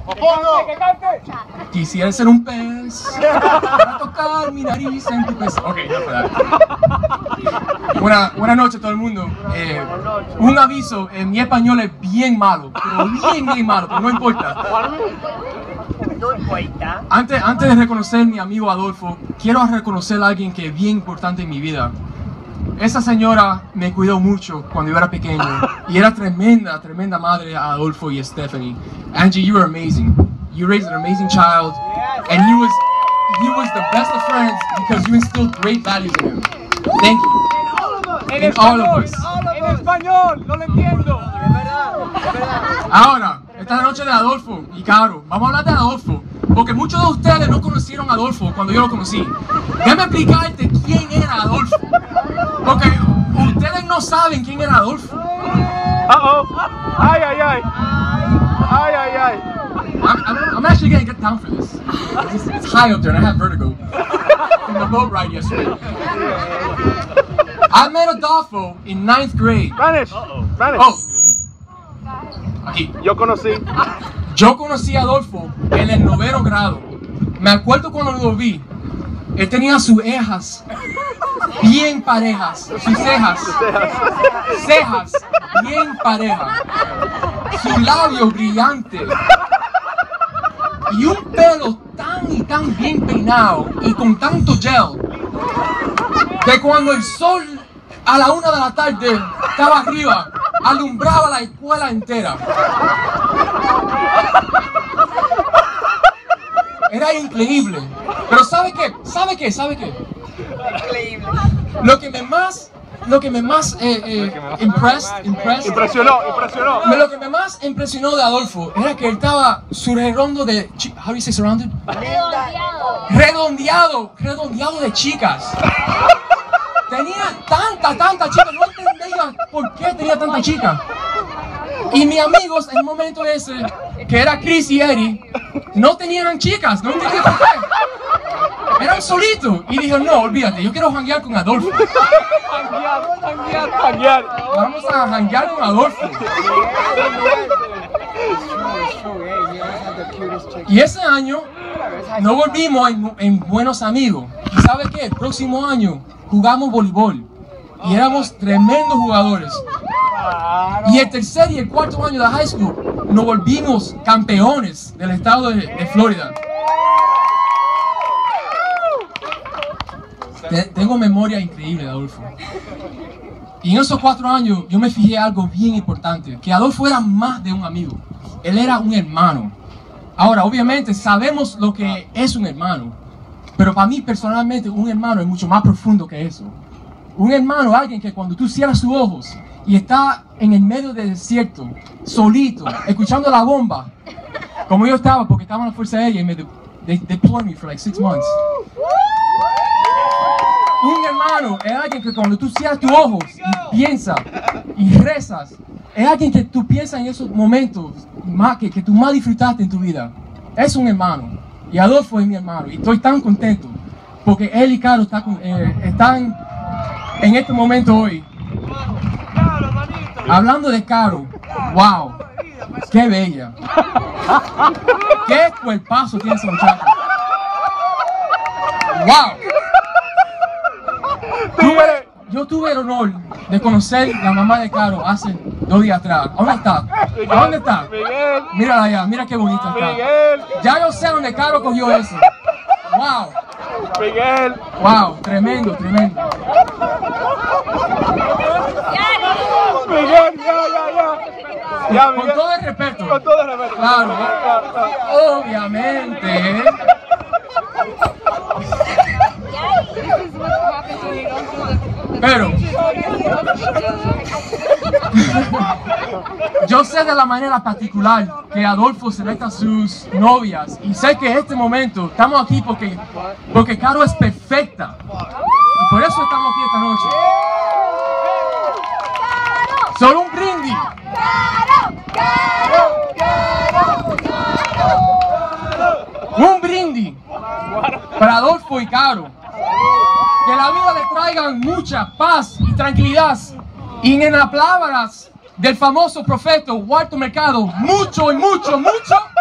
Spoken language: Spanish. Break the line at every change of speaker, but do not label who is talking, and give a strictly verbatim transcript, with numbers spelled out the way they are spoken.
Quisiera ser un pez para tocar mi nariz en tu pez. Ok, no fue Buena, buenas noches a todo el mundo. Eh, un aviso, eh, mi español es bien malo, pero bien, bien malo, pero no importa.
No importa.
Antes, antes de reconocer a mi amigo Adolfo, quiero reconocer a alguien que es bien importante en mi vida. Esa señora me cuidó mucho cuando yo era pequeño y era tremenda, tremenda madre a Adolfo y a Stephanie. Angie, you were amazing. You raised an amazing child, and he was he was the best of friends because you instilled great values in him. Thank you.
En
In all of us.
En español, no lo entiendo.
Ahora, esta es la noche de Adolfo y Caro. Vamos a hablar de Adolfo, porque muchos de ustedes no conocieron a Adolfo cuando yo lo conocí. Déjame explicarte quién era Adolfo, porque ustedes no saben quién era Adolfo.
Uh oh. Ay, ay, ay. Ay, ay, ay.
I'm, I'm, I'm actually gonna get down for this. It's, it's high up there and I have vertigo from the boat ride yesterday. I met Adolfo in ninth grade.
Spanish. Spanish.
Oh, aquí.
Yo conocí.
Yo conocí a Adolfo en el noveno grado. Me acuerdo cuando lo vi. Él tenía sus cejas bien parejas, sus cejas, cejas bien parejas, sus labios brillantes y un pelo tan y tan bien peinado y con tanto gel que cuando el sol a la una de la tarde estaba arriba alumbraba la escuela entera. Era increíble. Pero ¿sabe qué? ¿Sabe qué? ¿Sabe qué?
Increíble.
Lo que me más, lo que me más eh, eh, impressed, impressed,
Impresionó, impresionó.
lo que me más impresionó de Adolfo era que él estaba surroundado de, chi- how do you say surrounded? Redondeado, redondeado de chicas. Tenía tanta, tanta chica, no entendía por qué tenía tanta chica. Y mis amigos en el momento ese, que era Chris y Eddie, no tenían chicas, no entendía por qué. Eran solitos. Y dijo, no, olvídate, yo quiero janguear con Adolfo.
Janguear, janguear, janguear.
Vamos a janguear con Adolfo. Y ese año nos volvimos en, en buenos amigos. ¿Y sabe qué? El próximo año jugamos voleibol. Y éramos tremendos jugadores. Y el tercer y el cuarto año de high school nos volvimos campeones del estado de, de Florida. Te- tengo memoria increíble de Adolfo. Y en esos cuatro años yo me fijé algo bien importante, que Adolfo era más de un amigo, él era un hermano. Ahora, obviamente sabemos lo que es un hermano, pero para mí personalmente un hermano es mucho más profundo que eso. Un hermano es alguien que cuando tú cierras sus ojos y está en el medio del desierto, solito, escuchando la bomba, como yo estaba, porque estaba en la Fuerza Aérea y me de they deployed me for like six months. Un hermano es alguien que cuando tú cierras tus ojos y piensas y rezas, es alguien que tú piensas en esos momentos más que, que tú más disfrutaste en tu vida. Es un hermano. Y Adolfo es mi hermano. Y estoy tan contento porque él y Caro está con- eh, están en este momento hoy. Hablando de Caro, wow, qué bella. Qué cuerpazo tiene esa muchacha. Wow. Tuve- yo tuve el honor de conocer la mamá de Caro hace dos días atrás. ¿Dónde está? ¿A dónde está?
Miguel,
Mírala allá, mira qué bonita está.
Miguel,
Ya yo sé dónde Caro cogió eso. Wow,
Miguel.
wow, tremendo, tremendo.
Miguel, ya, ya, ya. Ya,
Con
Miguel.
todo el respeto.
Con todo el respeto.
Claro,
Claro, claro.
obviamente. Pero yo sé de la manera particular que Adolfo selecta a sus novias y sé que en este momento estamos aquí porque, porque Caro es perfecta y por eso estamos aquí esta noche. Solo un brindis. Un brindis para Adolfo y Caro. Que la vida le traigan mucha paz y tranquilidad. Y en las palabras del famoso profeta Walter Mercado, mucho y mucho, mucho.